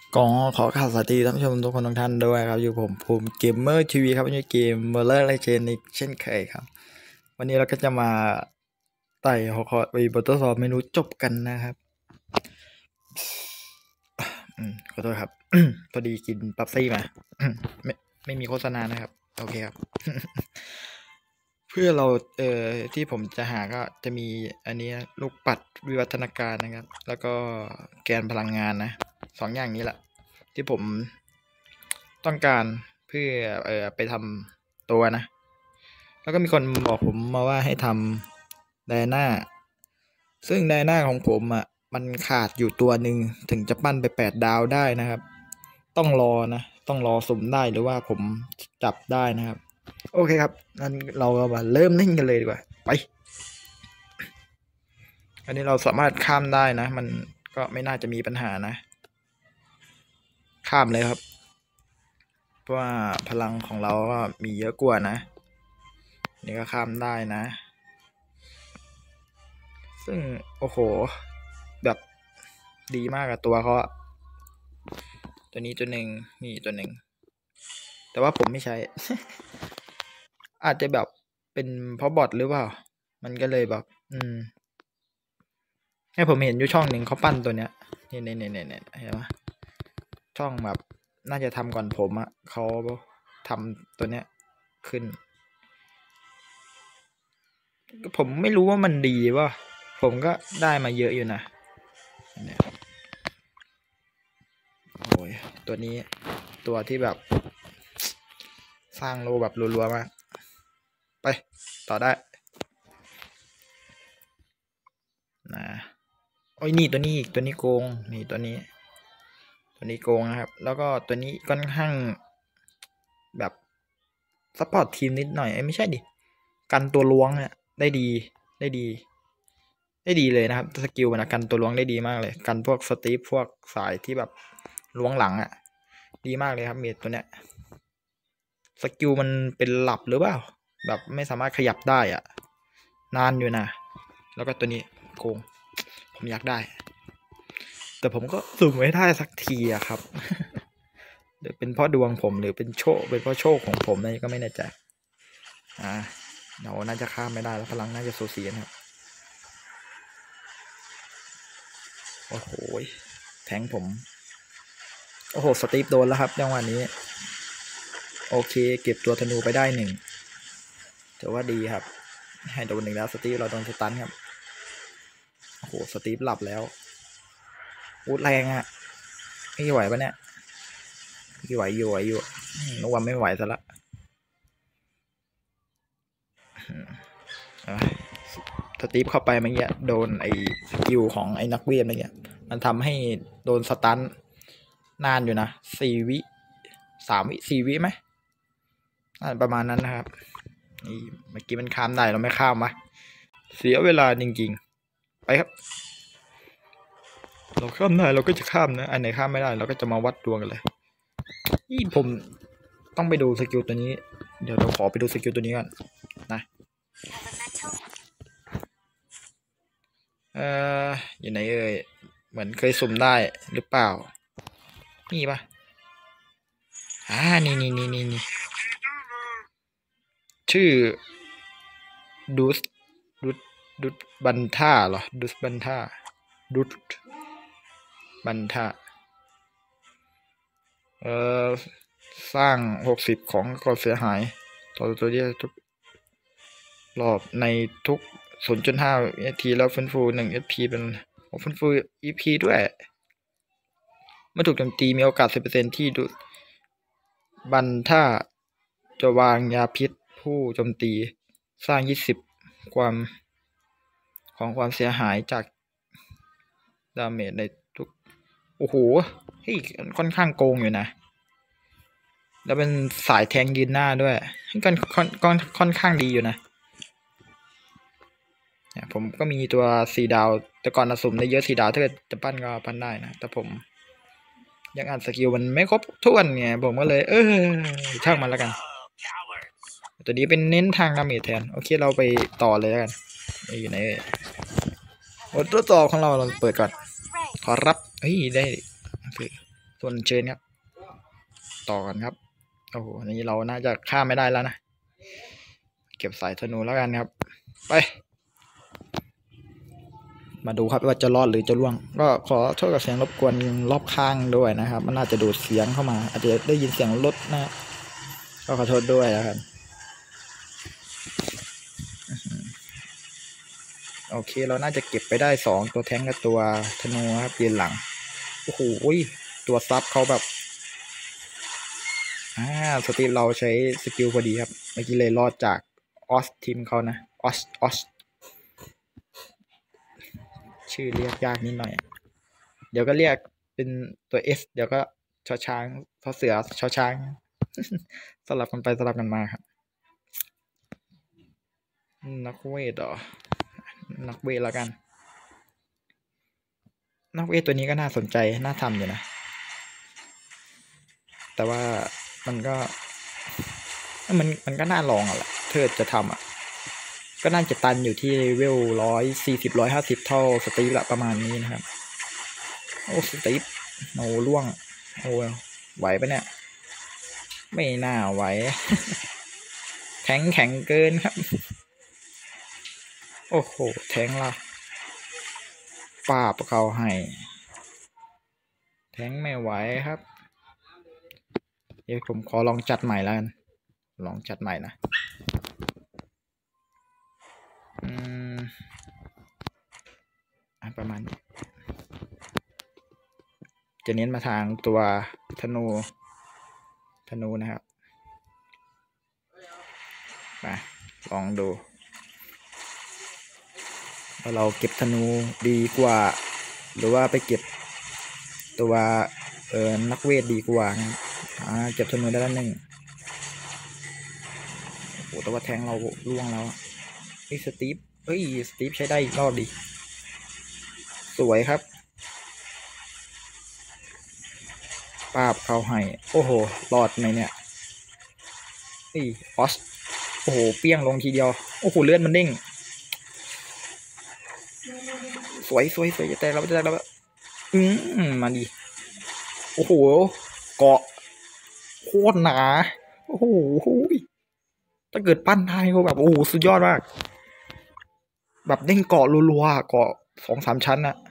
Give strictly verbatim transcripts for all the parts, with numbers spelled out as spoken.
ก็ขอข่าวสวัสดีท่านผู้ชมทุกคนทุกท่านด้วยครับอยู่ผมภูมิเกมเมอร์ทีวีครับในเกมเมอร์เลอร์ไลเชนอีกเช่นเคยครับ วันนี้เราก็จะมาไต่หัวข้อไปบททดสอบเมนูจบกันนะครับอืมขอโทษครับ พอดีกินปั๊บซี่มาไม่ไม่มีโฆษณานะครับ โอเคครับ เพื่อเราเอ่อที่ผมจะหาก็จะมีอันนี้ลูกปัดวิวัฒนาการนะครับ แล้วก็แกนพลังงานนะสองอย่างนี้แหละที่ผมต้องการเพื่อเอ่อไปทำตัวนะ แล้วก็มีคนบอกผมมาว่าให้ทำไดนาซึ่งไดนาของผมอ่ะมันขาดอยู่ตัวหนึ่งถึงจะปั้นไปแปดดาวได้นะครับ ต้องรอนะ ต้องรอสุ่มได้หรือว่าผมจับได้นะครับ โอเคครับงั้นเรามาเริ่มเล่นกันเลยดีกว่าไปอันนี้เราสามารถข้ามได้นะ มันก็ไม่น่าจะมีปัญหานะ ข้ามเลยครับ เพราะว่าพลังของเราก็มีเยอะกว่านะ นี่ก็ข้ามได้นะ ซึ่งโอ้โหแบบดีมากอะตัวเขาตัวนี้ตัวหนึ่งนี่ตัวหนึ่งแต่ว่าผมไม่ใช้ อาจจะแบบเป็นเพราะบอทหรือเปล่ามันก็เลยแบบอืมให้ผมเห็นอยู่ช่องหนึ่งเขาปั้นตัวเนี้ยเนี่ยเนี่ยเนี่ยเนี่ยเห็นไหมช่องแบบน่าจะทำก่อนผมอะเขาทำตัวเนี้ยขึ้นผมไม่รู้ว่ามันดีป่ะผมก็ได้มาเยอะอยู่นะเนี่ยโอ้ยตัวนี้ตัวที่แบบสร้างโลแบบรัวๆมากไปต่อได้นะโอ้ยนี่ตัวนี้อีกตัวนี้โกงนี่ตัวนี้ตัวนี้โกงนะครับ แล้วก็ตัวนี้ค่อนข้างแบบซัพพอร์ตทีมนิดหน่อยไม่ใช่ดิกันตัวล้วงเนี่ยได้ดีได้ดี ได้ดีเลยนะครับสกิลมันกันตัวล้วงได้ดีมากเลยกันพวกสตีฟพวกสายที่แบบล้วงหลังอ่ะดีมากเลยครับเมดตัวเนี้ยสกิลมันเป็นหลับหรือเปล่าแบบไม่สามารถขยับได้อ่ะนานอยู่นะแล้วก็ตัวนี้โกงผมอยากได้แต่ผมก็สุ่มไม่ได้สักทีอะครับหรือเป็นเพราะดวงผมหรือเป็นโชคเป็นเพราะโชคของผมนี่ก็ไม่แน่ใจอ่าเราน่าจะข้ามไม่ได้แล้วพลังน่าจะโซเซียนครับโอ้โหแทงผมโอ้โหสตีฟโดนแล้วครับจังหวะนี้โอเคเก็บตัวธนูไปได้หนึ่งถือว่าดีครับให้โดนหนึ่งแล้วสตีฟเราโดนสตันครับโอ้โหสตีฟหลับแล้วอูดแรงอะไม่ไหวปะเนี่ยไม่ไหวอยู่ไหวอยู่นึกว่าไม่ไหวซะละสตีฟเข้าไปเมื่อกี้โดนไอ้สกิลของไอ้นักเวทเมื่อกี้มันทำให้โดนสตันนานอยู่นะสี่วิสามวิสี่วิไหมประมาณนั้นนะครับนี่เมื่อกี้มันข้ามได้เราไม่ข้ามมาเสียเวลาจริงๆไปครับเราข้ามได้เราก็จะข้ามนะอันไหนข้ามไม่ได้เราก็จะมาวัดดวงกันเลยนี่ผมต้องไปดูสกิลตัวนี้เดี๋ยวเราขอไปดูสกิลตัวนี้ก่อนนะเอ่ออยู่ไหนเอ่ยเหมือนเคยสุ่มได้หรือเปล่านี่ปะอ่านี่นี่นี่นี่นี่ชื่อดูสดูดูบันท่าเหรอดูสบันท่าดูบันท่าเอ่อสร้างหกสิบของก่อเสียหายต่อตัวเดียวทุกรอบในทุก ศูนย์จุดห้า นาทีแล้วฟื้นฟูหนึ่ง เอช พี เป็นฟื้นฟู อี พี ด้วยเมื่อถูกโจมตีมีโอกาส สิบเปอร์เซ็นต์ ที่ดูบันท่าจะวางยาพิษผู้โจมตีสร้างยี่สิบความของความเสียหายจากดาเมจในทุกโอ้โหเฮ้ยค่อนข้างโกงอยู่นะแล้วเป็นสายแทงยืนหน้าด้วยค่อนค่อนค่อนค่อนข้างดีอยู่นะผมก็มีตัวสี่ดาวแต่ก่อนสุ่มได้เยอะสี่ดาวถ้าเกิดจะปั้นก็ปั้นได้นะแต่ผมยังอ่านสกิลมันไม่ครบถ้วนไงผมก็เลยเออช่างมันแล้วกันตัวนี้เป็นเน้นทางดาเมจแทนโอเคเราไปต่อเลยแล้วกันอยู่ไหนบททดสอบของเราเราเปิดก่อนขอรับเฮ้ยได้ส่วนเชิญครับต่อกันครับโอ้โหนี่เราน่าจะฆ่าไม่ได้แล้วนะเก็บสายธนูแล้วกันครับไปมาดูครับว่าจะรอดหรือจะล่วงก็ขอโทษกับเสียงรบกวนรอบข้างด้วยนะครับมันน่าจะดูดเสียงเข้ามาอาจจะได้ยินเสียงรถนะก็ขอโทษด้วยนะครับโอเคเราน่าจะเก็บไปได้สองตัวแท้งกับตัวธนูครับยืนหลังโอ้โหตัวซับเขาแบบอ่าสตีฟเราใช้สกิลพอดีครับเมื่อกี้เลยรอดจากออสทีมเขานะออสออสชื่อเรียกยากนิดหน่อยเดี๋ยวก็เรียกเป็นตัว S เดี๋ยวก็ชอช้างชอเสือชอช้าง สลับกันไปสลับกันมาครับนักเวทเหรอนักเวทแล้วกันนักเวทตัวนี้ก็น่าสนใจน่าทำอยู่นะแต่ว่ามันก็มันมันก็น่าลองอ่ะแหละเธอจะทำอ่ะก็น่าจะตันอยู่ที่เวลร้อยสี่สิบร้อยห้าสิบเท่าสตีฟละประมาณนี้นะครับโอ้สตีฟโอ้ล่วงโอ้ไหวปะเนี่ยไม่น่าไหว แข็งแข็งเกินครับโอ้โหแทงละป้าบเขาให้แทงไม่ไหวครับเดี๋ยวผมขอลองจัดใหม่แล้วกันลองจัดใหม่นะอืมประมาณนี้จะเน้นมาทางตัวธนูธนูนะครับมาลองดูว่าเราเก็บธนูดีกว่าหรือว่าไปเก็บตัวเออนักเวทดีกว่านะอ่าเก็บธนูได้แล้วหนึ่งโอ้แต่ว่าแทงเราล่วงแล้วเฮ้ยสตีฟเฮ้ยสตีฟใช้ได้อีกรอบดีสวยครับปาบเขาให้โอ้โหรอดไหมเนี่ยเฮ้ยออสโอ้โหเปี้ยงลงทีเดียวโอ้โหเลือดมันเด้งสวยสวยสวยจะแตกแล้วจะแตกแล้วอืมมาดิโอ้โหเกาะโคตรหนาโอ้โหถ้าเกิดปั้นได้ก็แบบโอ้โหสุดยอดมากแบบเด้งเกาะรัวๆเกาะสองสามชั้นอะ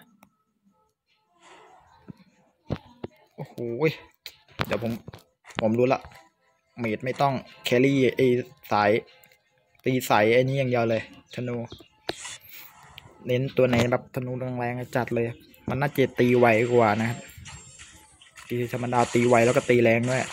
โอ้โหเดี๋ยวผมผมรู้ละเมดไม่ต้องแครี่ไอสายตีสายไอ้นี้อย่างเดียวเลยธนูเน้นตัวไหนแบบธนูแรงๆจัดเลยมันน่าจะตีไวกว่านะครับตีธรรมดาตีไวแล้วก็ตีแรงด้วย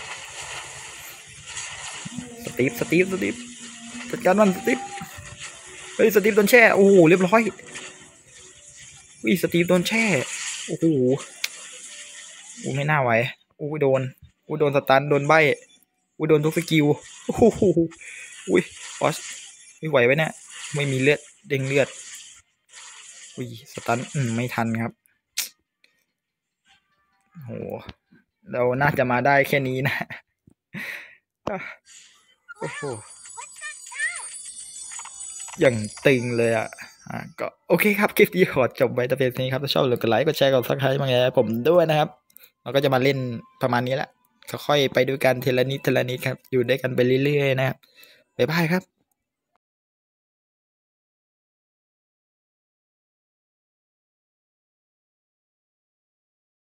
สตีฟสตีฟสตีฟจัดการมันสตีฟเฮ้ยสตีฟโดนแช่โอ้โหเรียบร้อยวิสตีฟโดนแช่โอ้โหโอ้ไม่น่าไหวโอ้โดนโอ้โดนสตันโดนใบโอ้โดนทุกสกิลโอ้โหอุ้ยออสไม่ไหวไว้เนี่ยไม่มีเลือดเด้งเลือดอุ้ยสตันอืมไม่ทันครับโหเราน่าจะมาได้แค่นี้นะโอ้โหอย่างตึงเลยอ่ะอ่าก็โอเคครับคลิปนี้ขอจบไว้แต่เพียงเท่านี้ครับถ้าชอบอย่าลืมกดไลค์กดแชร์กดซับสไครต์มาแง่ผมด้วยนะครับเราก็จะมาเล่นประมาณนี้แหละค่อยๆไปด้วยกันทีละนิดทีละนิดครับอยู่ด้วยกันไปเรื่อยๆนะครับบ๊ายบายครับ